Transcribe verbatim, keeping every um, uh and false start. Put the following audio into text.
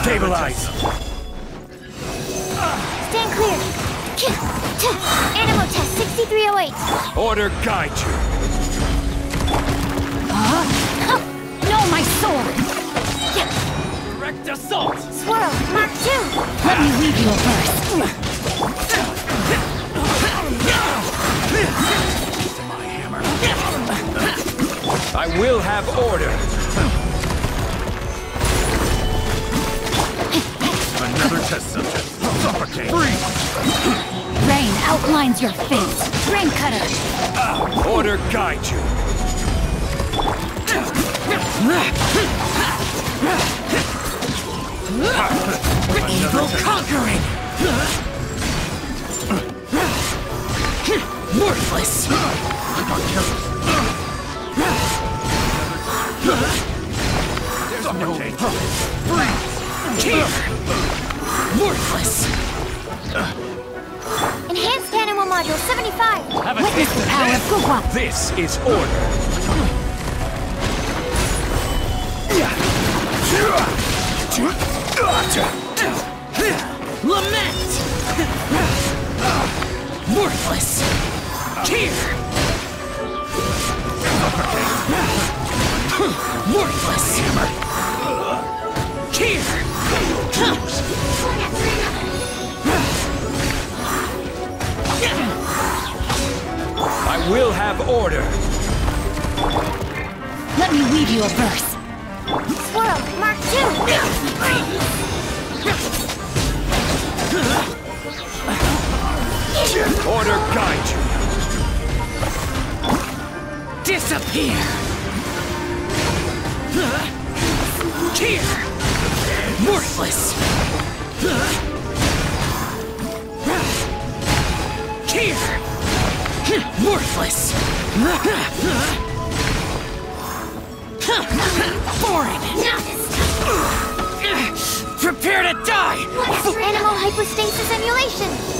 Stabilize! Stand clear! Animal test sixty-three oh eight! Order guide you! Huh? No, my sword! Direct assault! Swirl, Mark two! Let me leave you a verse. To my hammer. I will have order! Another test subject. Suffocate! Freeze! Rain outlines your fate. Rain cutter. Uh, order guide you! Evil conquering. Worthless. Suffocate! Freeze. Here. Worthless. Enhanced animal module seventy-five! Have a Witness the power of Gugwa. This is order! Lament. Worthless. Here. Worthless. Here. I will have order! Let me weave you a verse. Swirl, Mark two! Order guide you! Disappear. Here. Worthless. Here. Worthless. Boring. Prepare to die. Animal hypostasis emulation!